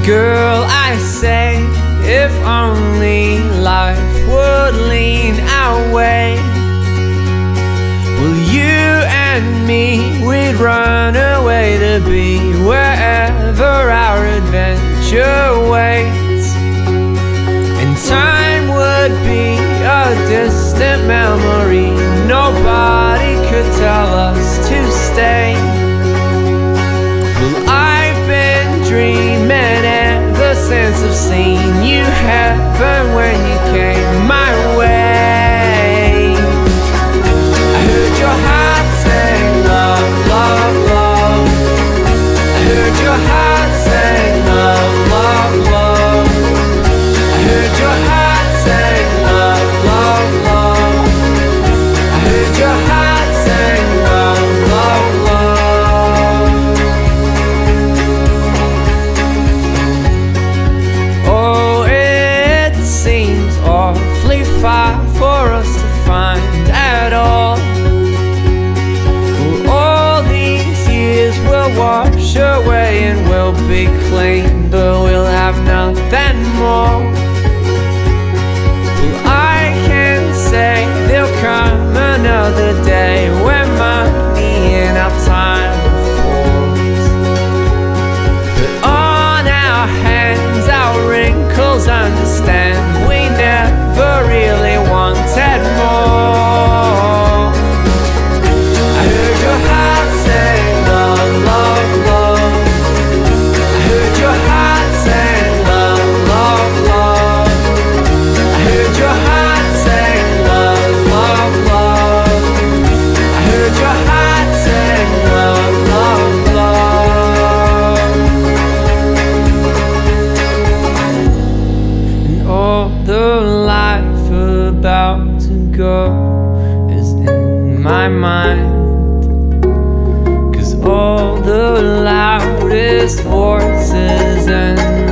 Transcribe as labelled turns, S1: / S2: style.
S1: Girl, I say, if only life would lean our way, well, you and me, we'd run away to be wherever our adventure waits. And time would be a distant memory, nobody could tell us to stay. Well, I've been dreaming ever since I've seen you heaven when you came my way. I heard your heart say love, love, love. I heard your heart say love, love, love. I heard your heart say love, love, love. I heard your heart say love, love, love. Oh, it seems awfully far for us to find at all. Well, all these years will wash away and we'll be clean, but we'll have nothing more. Well, I can say there'll come another day when money and our time falls, but on our hands, our wrinkles understand we never really wanted more. I heard your heart say love, love, love. I heard your heart say love, love, love. I heard your heart say love, love, love. I heard your heart say love, love, love. And all the life about to go is in my mind, 'cause all the loudest voices and